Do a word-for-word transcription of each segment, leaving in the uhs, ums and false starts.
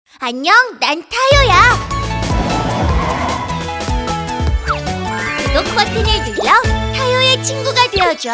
안녕, 난 타요야. 구독 버튼을 눌러 타요의 친구가 되어줘.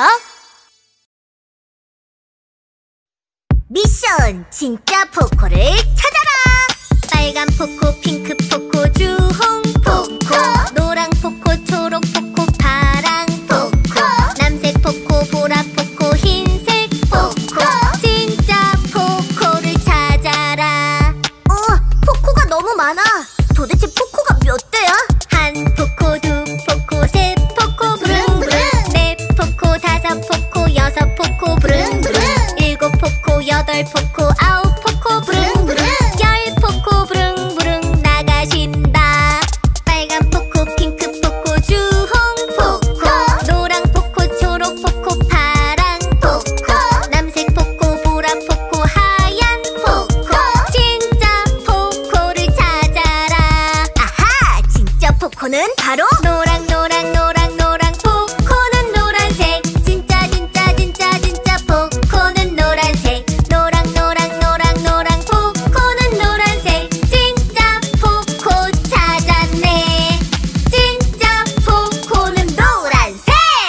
미션 진짜 포코를 찾아라. 빨간 포코, 핑크 포코, 주홍 포코, 노랑 포코, 초록 포코, 파랑 포코, 남색 포코, 보라 포코, 흰색 포코. 진짜 포코를 찾아라. 어, 포코가 너무 많아. 도대체 포코가 몇 대야? 한 포코, 두 포코, 세 포코, 부릉부릉. 네 포코, 다섯 포코, 여섯 포코, 부릉부릉. 일곱 포코, 여덟 포코, 아홉 포코, 부릉부릉. 열 포코, 부릉부릉 나가신다. 빨간 포코, 핑크 포코, 주홍 포코, 노랑 포코, 초록 포코, 파랑 포코, 남색 포코, 보라 포코, 하얀 포코. 진짜 포코를 찾아라. 아하! 진짜 포코는 바로 노랑 노랑 노랑 노랑 포코는 노란색. 진짜 진짜 진짜 진짜 포코는 노란색. 노랑 노랑 노랑 노랑 포코는 노란색. 진짜 포코 찾았네. 진짜 포코는 노란색.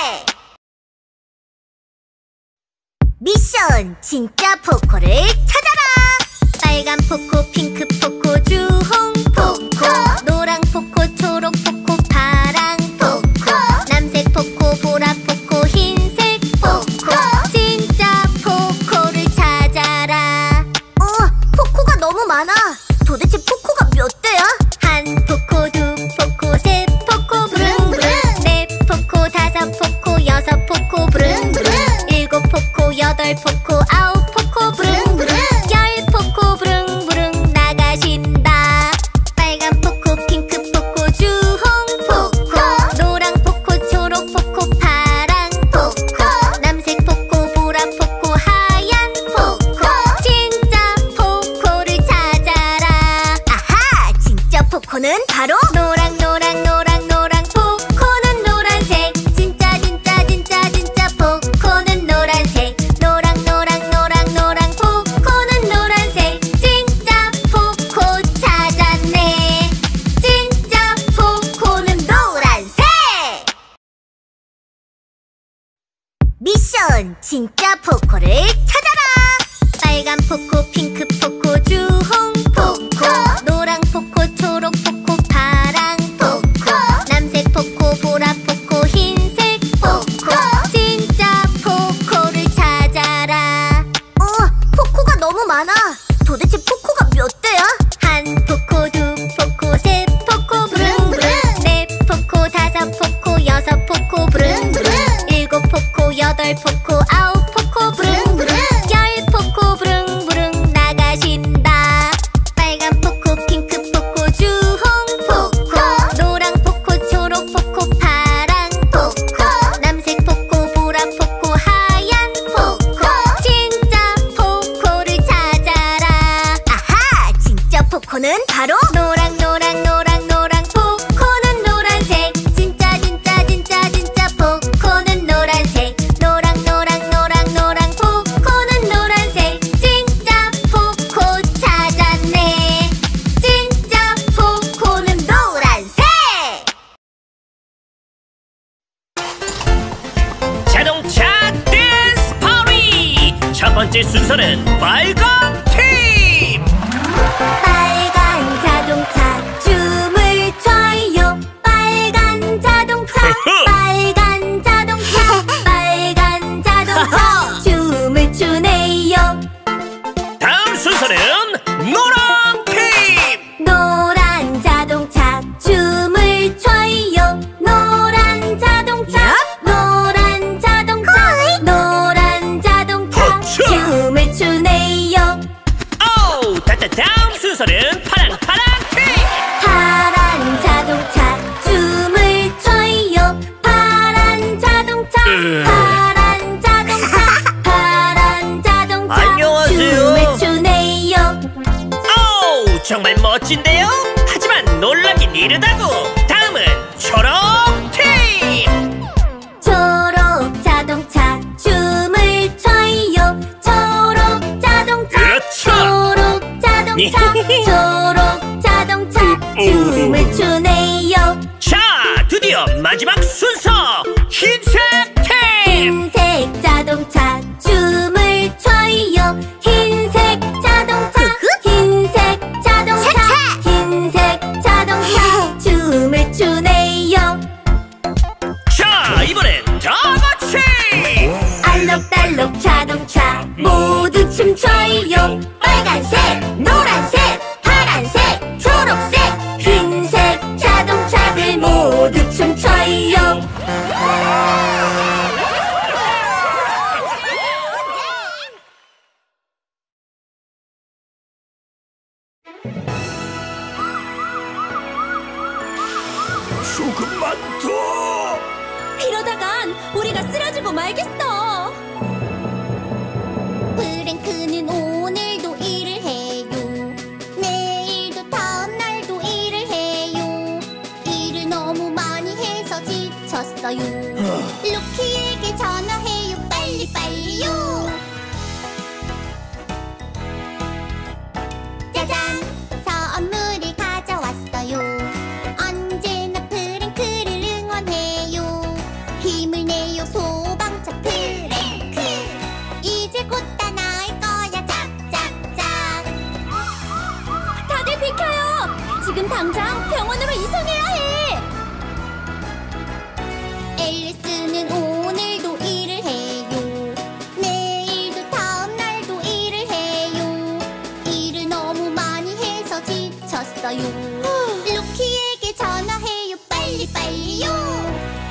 미션 진짜 포코를 찾아라. 빨간 포코, 핑크 포코, 주홍 포코, 노랑 포코, 초록 포코, 파랑 포코, 남색 포코, 보라 포코, 흰색 포코. 진짜 포코를 찾아라. 어, 포코가 너무 많아. 도대체 포코가 몇 대야? 한 포코, 두 포코, 세 포코, 부릉부릉. 네 포코, 다섯 포코, 여섯 포코, 부릉부릉. 일곱 포코, 여덟 포코, 아홉 포코, 부릉부릉. 열 포코, 부릉부릉 나가신다. 빨간 포코, 핑크 포코, 주홍 포코, 노랑 포코, 초록 포코, 파랑 포코, 남색 포코, 보라 포코, 하얀 포코. 진짜 포코를 찾아라. 아하! 진짜 포코는 바로 노랑 노랑 노랑 노랑 포코는 노란색. 진짜 진짜 진짜 진짜 포코는 노란색. 노랑 노랑 노랑 노랑 포코는 노란색. 진짜 포코 찾았네. 진짜 포코는 노란색. 미션 진짜 포코를 찾아라. 빨간 포코, 핑크 포코, 주홍 포코, 노랑 포코, 초록 포코, 파랑 포코, 남색 포코, 보라 포코, 흰색 포코. 진짜 포코를 찾아라. 어, 포코가 너무 많아. 도대체 포코가 몇 대야? 한 포코, 두 포코, 세 포코, 부릉부릉. 네 포코, 다섯 포코, 여섯 포코, 부릉부릉. 일곱 포코, 여덟 포코, 아홉 포코, 부릉부릉. 열 포코, 부릉부릉 나가신다. 빨간 포코, 핑크 포코, 주홍 포코, 노랑 포코, 초록 포코, 파랑 포코, 남색 포코, 보라 포코, 하얀 포코. 진짜 포코를 찾아라. 아하! 진짜 포코는 바로 노랑 노랑 노랑 노랑 포코는 노란색. 진짜 진짜 진짜 진짜 포코는 노란색. 노랑 노랑 노랑 노랑 포코는 노란색. 진짜 포코 찾았네. 진짜 포코는 노란색. 자동차 댄스 파리! 첫 번째 순서는 빨간 팀! 빨간 자동차 춤을 춰요. 빨간 자동차 빨간 자동차 빨간 자동차 춤을 추네요. 다음 순서는 노란 팀! 노란 자동차 춤을 춰요. 노란 자동차 노란 자동차 노란 자동차 춤을 추네요. 오! 다, 다, 다음 순서는 파란 파란 팀! 파란 자동차 춤을 춰요. 파란 자동차 파란 자동차 파란 자동차 안녕하세요. 춤을 추네요. 오! 정말 멋진데요? 하지만 놀라긴 이르다고! 다음은 초록 팀! 초록 자동차 춤을 춰요. 초록 자동차 그렇죠. 초록 자동차 자동차 초록 자동차 춤을 추네요. 자, 드디어 마지막 순서 흰색 팀. 흰색 자동차 춤을 춰요. 흰색 자동차 흰색 자동차 흰색 자동차 춤을 추네요. 자, 이번엔 다 같이 알록달록 자동차 모두 춤춰요. 빨간색 노란색 파란색 초록색 흰색 자동차들 모두 춤춰요. 조금만 더. 이러다간 우리가 쓰러지고 말겠어. 프랭크는 오늘도 일을 해요. 내일도 다음날도 일을 해요. 일을 너무 많이 해서 지쳤어요. 루키에게 전화해요. 빨리빨리요. 짜잔! 선물을 가져왔어요. 언제나 프랭크를 응원해요. 힘을 내요 소방차 프랭크. 이제 곧 다 나을 거야. 짝짝짝. 다들 비켜요. 지금 당장 병원으로 이송해야 해. 앨리스는 오늘도 일을 해요. 내일도 다음날도 일을 해요. 일을 너무 많이 해서 지쳤어요. 루키에게 전화해요. 빨리빨리요.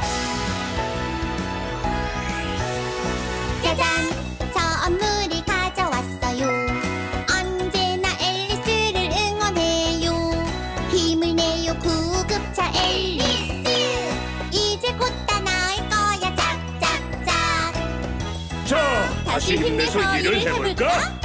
짜잔! 선물을 가져왔어요. 언제나 앨리스를 응원해요. 힘을 내요 구급차 앨리스. 이제 곧 다 나을 거야. 짝짝짝. 자, 다시 힘내서 일을 해볼까?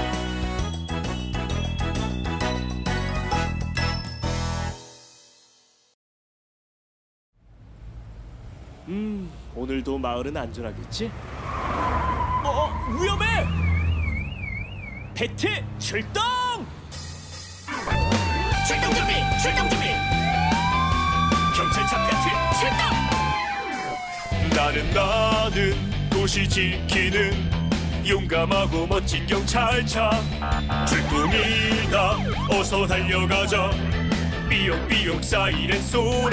음, 오늘도 마을은 안전하겠지? 어, 위험해! 배트 출동! 출동 준비! 출동 준비! 경찰차 배트 출동! 나는 나는 도시 지키는 용감하고 멋진 경찰차 출동이다. 어서 달려가자. 삐용삐용 사이렌 소리.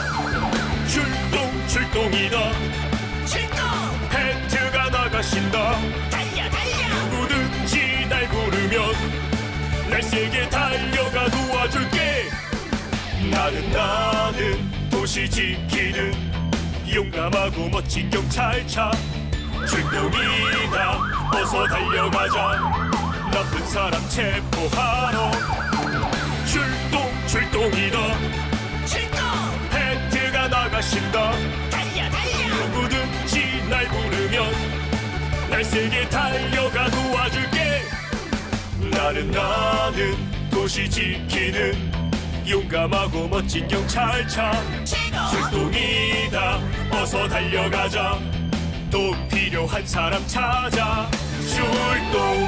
출동 출동이다. 출동! 배트가 나가신다. 달려 달려! 누구든지 날 부르면 날 세게 달려가 도와줄게. 나는 나는 도시 지키는 용감하고 멋진 경찰차 출동이다. 어서 달려가자. 나쁜 사람 체포하러 출동 출동이다. 출동! 배트가 나가신다. 달려 달려! 누구든지 날 부르면 날 세게 달려가 도와줄게. 나는 나는 도시 지키는 용감하고 멋진 경찰차 출동이다. 어서 달려가자. 또 필요한 사람 찾아 출동.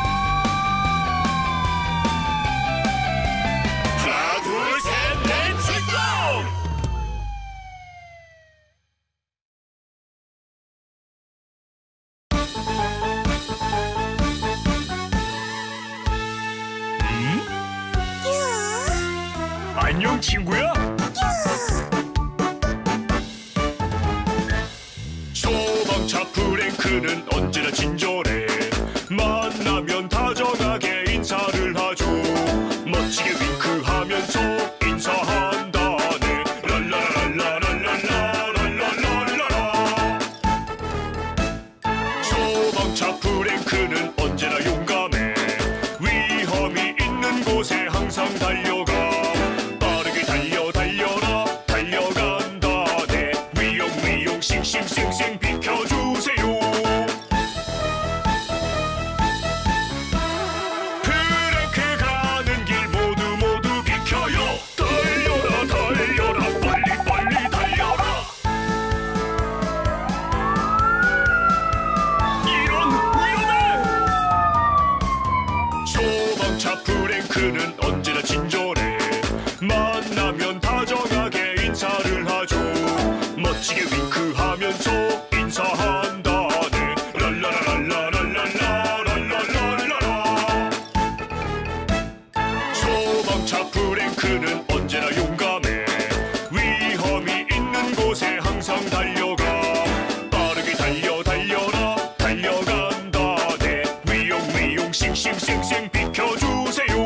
하나 둘 셋 넷 출동. 안녕 친구야. 소방차 프랭크는 언제나 친절해. 만나면 다정하게 인사를 하죠. 멋지게 윙크하면서 인사한다네. 랄라랄라랄라랄라랄라랄라. 소방차 프랭크는 언제나 용감해. 위험이 있는 곳에 항상 달려가. 싱싱 비켜주세요. 프랭크 가는 길 모두 모두 비켜요. 달려라 달려라 빨리 빨리 달려라. 이런 위험해. 소방차 프랭크는 자동차 브레이크는 언제나 용감해. 위험이 있는 곳에 항상 달려가. 빠르게 달려 달려라 달려간다. 네 위용 위용 싱싱싱싱 비켜주세요.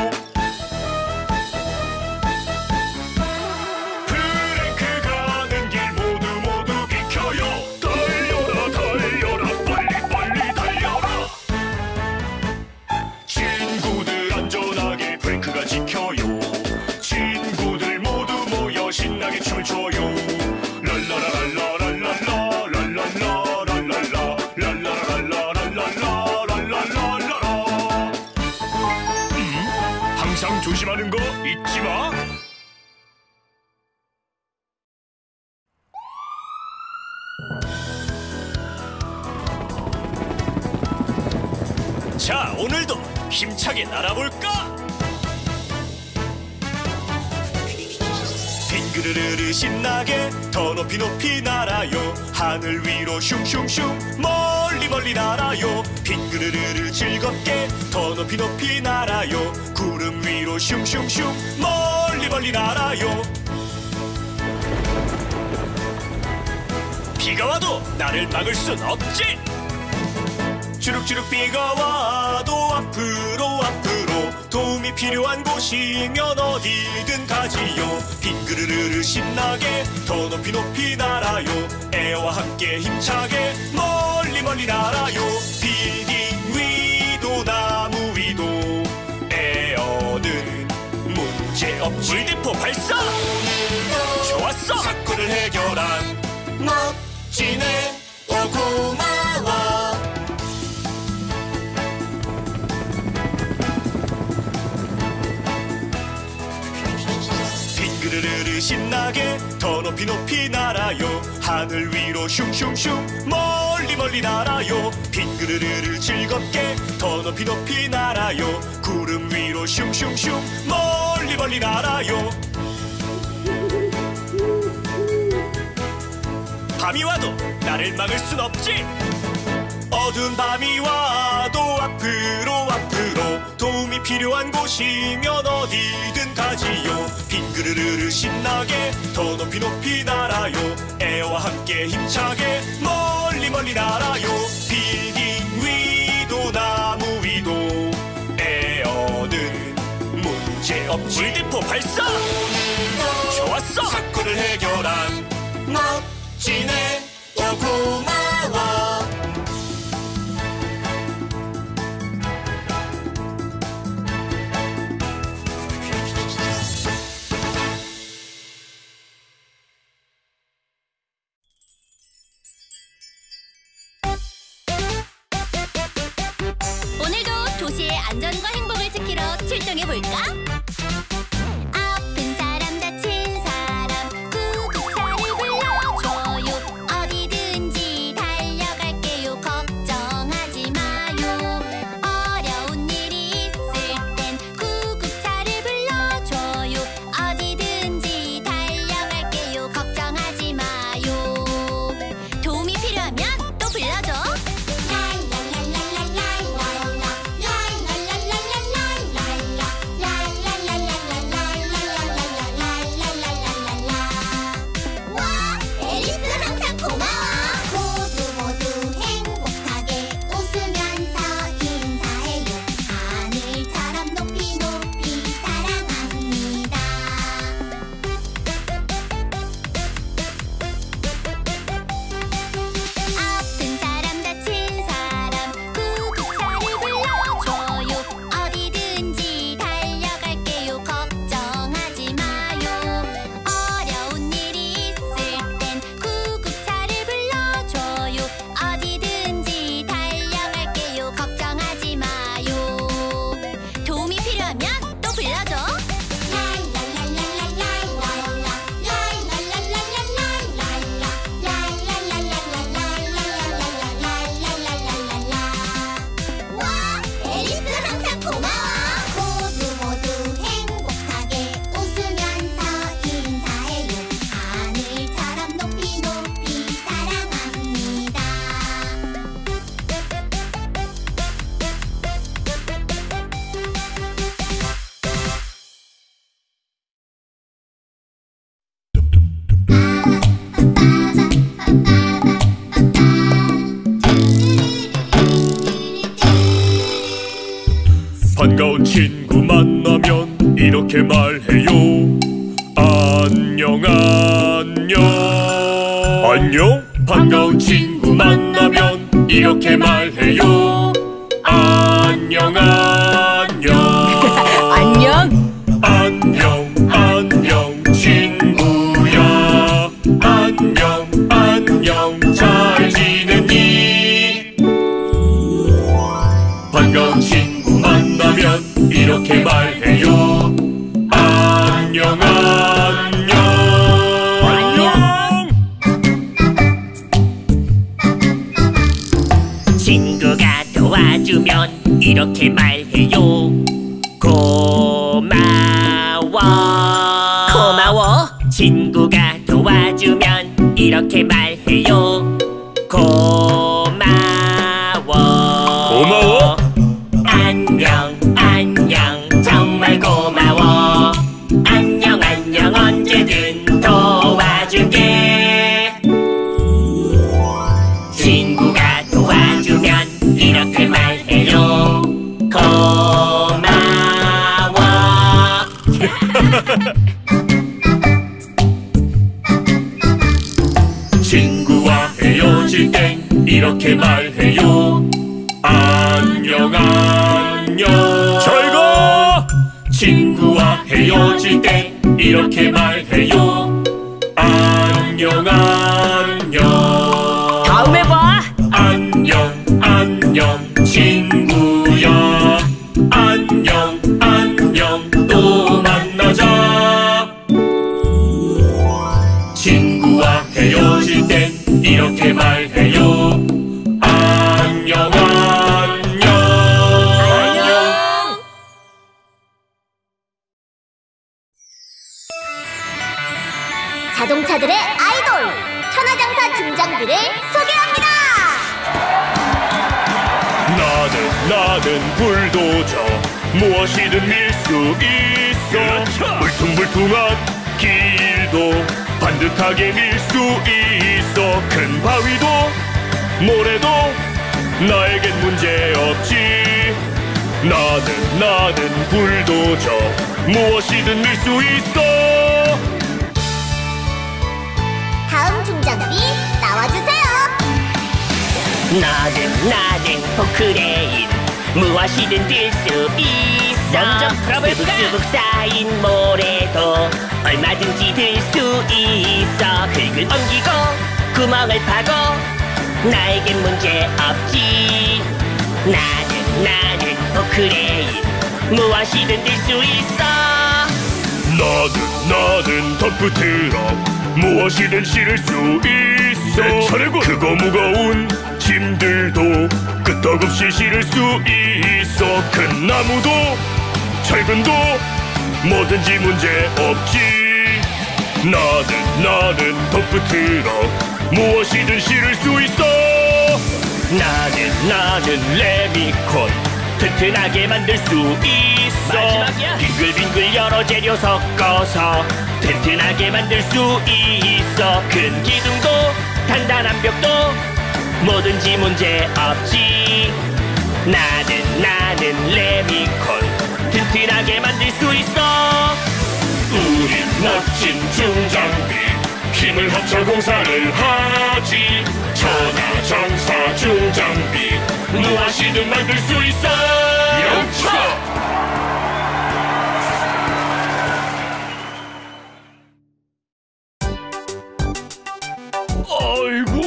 브레이크 가는 길 모두 모두 비켜요. 달려라 달려라 빨리 빨리 달려라. 친구들 안전하게 브레이크가 지켜요. 친구들 모두 모여 신나게 춤을 춰요. 랄라라랄라랄랄라 랄랄라 랄랄라 랄라라랄라랄랄라 랄랄라랄라라. 음? 항상 조심하는 거 잊지 마. 자, 오늘도 힘차게 날아볼까? 빙그르르르 신나게 더 높이 높이 날아요. 하늘 위로 슝슝슝 멀리 멀리 날아요. 빙그르르르 즐겁게 더 높이 높이 날아요. 구름 위로 슝슝슝 멀리 멀리 날아요. 비가 와도 나를 막을 순 없지. 주룩주룩 비가 와도 앞으로 앞으로. 도움이 필요한 곳이면 어디든 가지요. 빙그르르르 신나게 더 높이 높이 날아요. 애와 함께 힘차게 멀리 멀리 날아요. 빌딩 위도 나무 위도 에어는 문제 없지. 물대포 발사! 좋았어! 사건을 해결한 멋지네. 오 고마워. 빙그르르르 신나게 더 높이 높이 날아요. 하늘 위로 슝슝슝 멀리 멀리 날아요. 빙그르르르 즐겁게 더 높이 높이 날아요. 구름 위로 슝슝슝 멀리 멀리 날아요. 밤이 와도 나를 막을 순 없지. 어두운 밤이 와도 앞으로 앞으로. 도움이 필요한 곳이면 어디든 가지요. 빙그르르르 신나게 더 높이 높이 날아요. 애와 함께 힘차게 멀리 멀리 날아요. 빌딩 위도 나무 위도 에어는 문제 없지. 물대포 발사! 좋았어! 사건을 해결한 멋지네. 오 고마워. 오늘도 도시의 안전과 행복을 지키러 출동해볼까? 아픈 사람 다친 사람 구급차를 불러줘요. 어디든지 달려갈게요. 걱정하지 마요. 어려운 일이 있을 땐 구급차를 불러줘요. 어디든지 달려갈게요. 걱정하지 마요. 도움이 필요하면 또 불러줘. 랄랄랄랄랄랄라 랄랄랄랄랄랄라 이렇게 말해요. 안녕 안녕 안녕. 반가운 친구 만나면 이렇게 말해요. 안녕 안녕 안녕. 안녕 안녕 친구야. 안녕 안녕 잘 지냈니? 반가운 친구 만나면 이렇게 말해요. 안녕 안녕 안녕. 친구가 도와주면 이렇게 말해요. 고마워. 고마워. 친구가 도와주면 이렇게 말해요. 고마워. 고마워. 안녕 안녕 정말 고마워. 안녕 안녕 언제든 도와줄게. 친구가 도와주면 이렇게 말해요. 고마워. 친구와 헤어질 땐 이렇게 말해요. 안녕 안녕 잘 가. 친구와 헤어질 땐 이렇게 말해요. 안녕 안녕 다음에 봐. 안녕 안녕 친구야. 안녕 안녕 또 만나자. 친구와 헤어질 땐 이렇게 말해요. 안녕 안녕 안녕. 자동차들의 아이돌 천하장사 중장비를 소개합니다. 나는 나는 불도저 무엇이든 밀 수 있어. 울퉁불퉁한 길도 반듯하게 밀 수 있어. 큰 바위도 모래도 나에겐 문제 없지. 나는 나는 불도저 무엇이든 밀 수 있어. 다음 중장비 나와주세요. 나는 나는 포크레인 무엇이든 들 수 있어. 먼저 풀어볼까? 수북수북 쌓인 모래도 얼마든지 들 수 있어. 흙을 옮기고 구멍을 파고 나에겐 문제 없지. 나는 나는 포크레인 무엇이든 들 수 있어. 나는 나는 덤프트럭 무엇이든 실을 수 있어. 내 차례군. 크고 무거운 짐들도 끄떡없이 실을 수 있어. 큰 나무도 철근도 뭐든지 문제 없지. 나는 나는 덤프트럭 무엇이든 실을 수 있어. 나는 나는 레미콘 튼튼하게 만들 수 있어. 마지막이야. 빙글빙글 여러 재료 섞어서 튼튼하게 만들 수 있어. 큰 기둥도 단단한 벽도 뭐든지 문제 없지. 나는 나는 레미콘 튼튼하게 만들 수 있어. 우린 멋진 중장비 힘을 합쳐 공사를 하지. 천하장사 중장비 무엇이든 만들 수 있어. 영차. 아이고.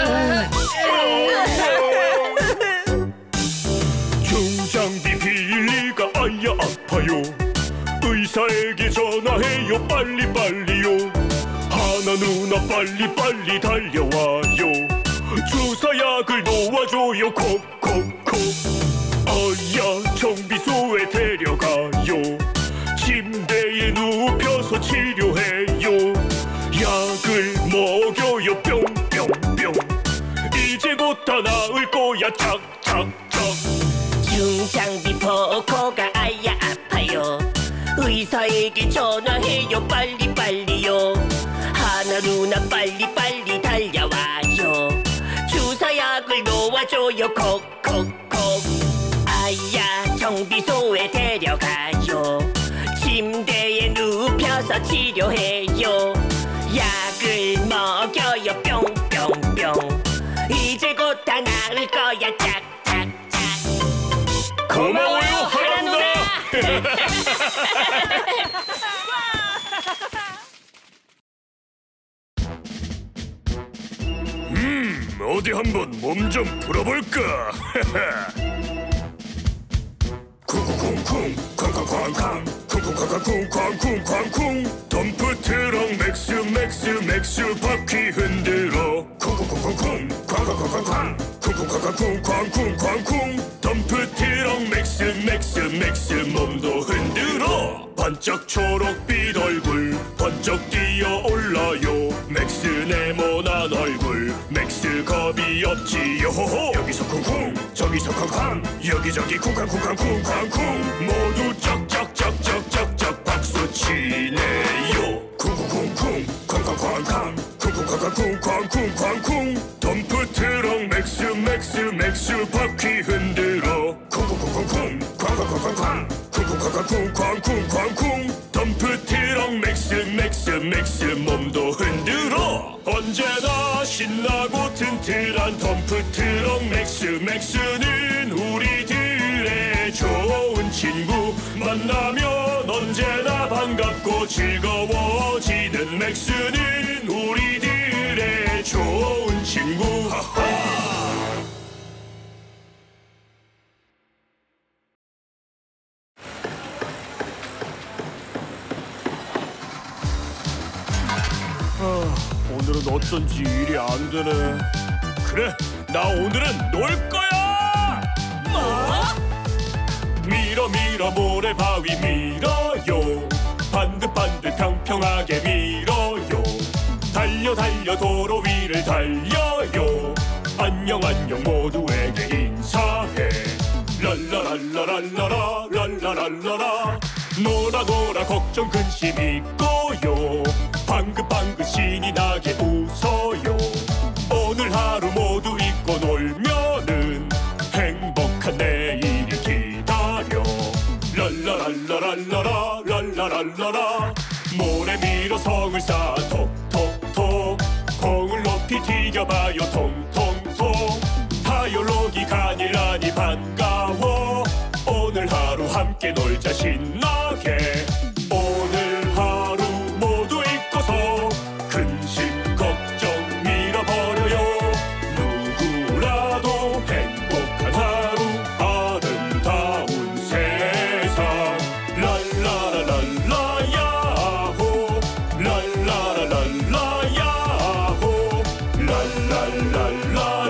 중장비 빌리가 아야 아파요. 의사에게 전화해요 빨리빨리요. 하나 누나 빨리빨리 달려와요. 주사약을 놓아줘요 콕콕콕. 아야 정비소에 데려가요. 침대에 눕혀서 치료해요. 약을 먹여요 뿅뿅뿅. 이제 곧 다 나을 거야 착착착. 중장비 포코가 아야 아파요. 의사에게 전화해요 빨리빨리요. 하나 누나 빨리빨리 달려와요. 주사약을 놓아줘요 콕콕콕. 아야 정비소에 데려가요. 침대 아껴서 치료해요. 약을 먹여요 뿅뿅뿅. 이제 곧 다 나을 거야 짝짝짝. 고마워요 하라 누나. 음, 어디 한번 몸 좀 풀어볼까? 쿵쿵쿵쿵 쾅쾅쾅쾅 쿵쿵쾅쾅쿵 쾅쿵쾅쿵. 덤프트럭 맥스 맥스 맥스 바퀴 흔들어. 쿵쿵쿵쿵쿵 쾅쾅쾅쾅 쿵쿵쾅쾅쿵 쾅쿵쾅쿵. 덤프트럭 맥스 맥스 맥스 몸도 흔들어. 반짝 초록빛 얼굴 번쩍 뛰어올라요. 맥스 네모난 얼굴 맥스 겁이 없지요. 여기서 쿵쿵 저기서 쾅쾅 여기저기 쿵쾅쿵쾅 쿵쾅쿵. 모두 쩍쩍쩍쩍쩍쩍 박수 치네요. 쿵쿵쿵쿵 쾅쾅쾅쾅 쿵쿵쾅쾅 쿵쾅쿵쾅쿵. 덤프트럭 맥스 맥스 맥스 바퀴 흔들어. 쿵쿵쿵쿵쿵 쾅쾅쾅쾅 쿵쿵쾅쾅 쿵쾅쿵쾅쿵. 덤프트럭 맥스 맥스 맥스 몸도 흔들어. 언제나 신나고 튼튼한 덤프트럭 맥스 맥스는 우리들의 좋은 친구. 만나면 언제나 반갑고 즐거워지는 맥스는 우리들의 좋은 친구. 하하. 오늘은 어쩐지 일이 안 되네. 그래, 나 오늘은 놀 거야. 뭐? 밀어 밀어 모래바위 밀어요. 반듯반듯 평평하게 밀어요. 달려 달려 도로 위를 달려요. 안녕 안녕 모두에게 인사해. 랄라랄라랄라라 랄라랄라라. 놀아 놀아 걱정 근심 잊고요. 방긋방긋 신이 나게 웃어요. 오늘 하루 모두 잊고 놀면은 행복한 내일이 기다려. 랄라랄라랄라라 랄라랄라라. 모래 밀어 성을 쌓아 톡톡톡. 공을 높이 튀겨봐요 통통통. 타요록이 가닐라니 반가워. 오늘 하루 함께 놀자 신나게. 오늘 하루 모두 잊고서 근심 걱정 밀어버려요. 누구라도 행복한 하루 아름다운 세상. 랄라라랄라 야호 랄라라랄라 야호 랄랄랄라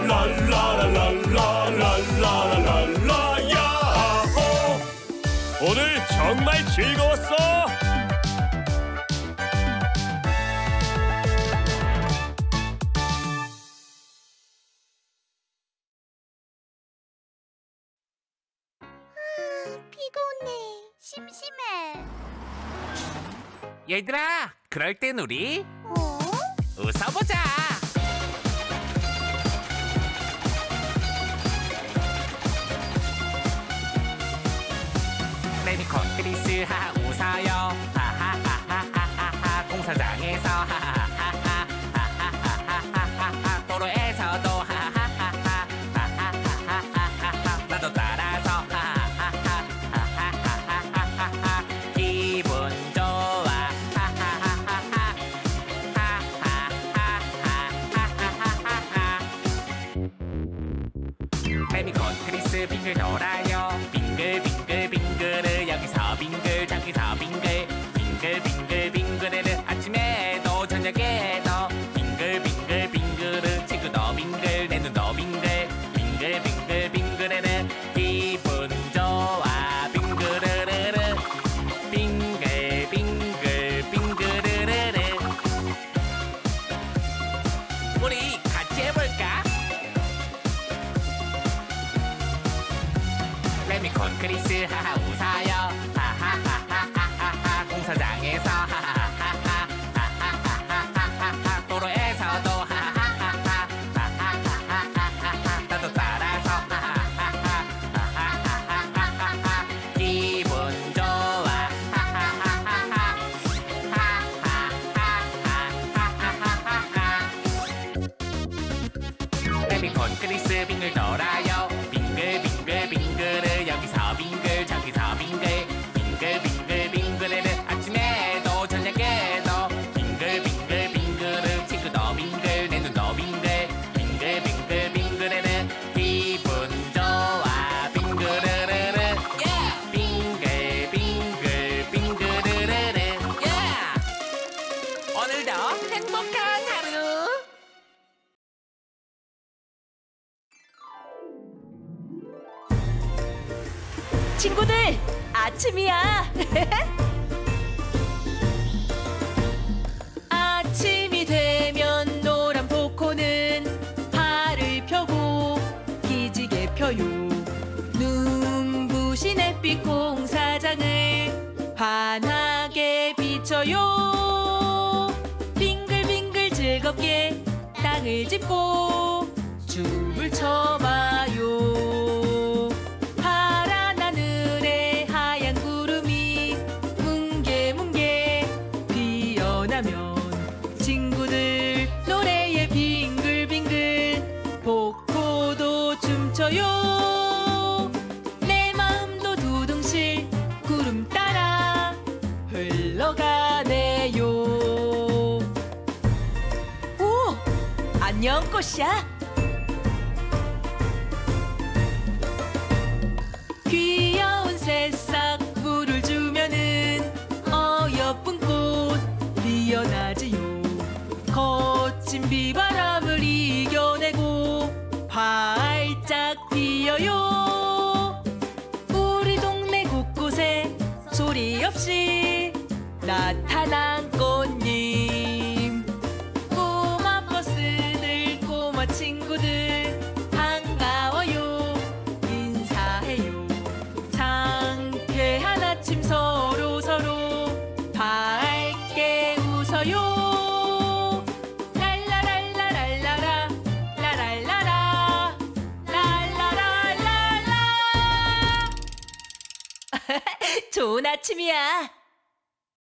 랄라라랄라랄라라랄라 야호. 오늘 정말 즐거웠어. 피곤해. 심심해. 얘들아, 그럴 땐 우리 어? 웃어보자. 레미콘 크리스 하하 웃어요. 하하하하하하. 공사장에서 하하하하. 하하하하하하. 도로에서도 하하하하. 하하하하하하. 나도 따라서 하하하하. 하하하하하하. 기분 좋아. 하하하하하. 하하하하하하하하. 레미콘 크리스 빙글 돌아요. 빙글빙글 빙글을 여기서 빙글 저기서 빙글 빙글빙글 빙글을 아침에도 저녁에도 빙글빙글 빙글을 친구도 빙글 내 눈도 빙글 빙글빙글 빙글을 기분 좋아. 빙글르르르 빙글빙글 빙글르르르. 우리 같이 해볼까? 레미콘 크리스 하하 웃어요. 하하하하하하. 공사장에서 하하하하. 하하하하하하. 도로에서도 하하하하. 하하하하하하. 나도 따라서 하하하하. 하하하하하하. 기분 좋아. 하하하하하. 펑크리스 빙글 돌아요. 빙글빙글 빙글을 여기서 빙글 저기서 빙글 빙글빙글 빙글을 아침에도 저녁에도 빙글빙글 빙글을 친구도 빙글 내 눈도 빙글 빙글빙글 빙글을 기분 좋아 빙글르르르 빙글 빙글 빙글르르르 오늘도 행복한 하루. 친구들, 아침이야. 아침이 되면 노란 포코는 팔을 펴고 기지개 펴요. 눈부신 햇빛 공사장을 환하게 비춰요. 빙글빙글 즐겁게 땅을 짚고 춤을 춰봐요. 파란 하늘에 하얀 구름이 뭉게뭉게 피어나면 친구들 노래에 빙글빙글 포코도 춤춰요. 내 마음도 두둥실 구름 따라 흘러가네요. 오! 안녕 꽃이야. 귀여운 새싹 물을 주면은 어여쁜 꽃 피어나지요. 거친 비바람을 이겨내고 활짝 피어요. 우리 동네 곳곳에 소리 없이 나타난 꽃님. 꼬마 버스들 꼬마 친구들 반가워요. 인사해요. 상쾌한 아침 서로 서로 밝게 웃어요. 랄라랄라랄라라 라랄라라 랄라랄라라. 좋은 아침이야.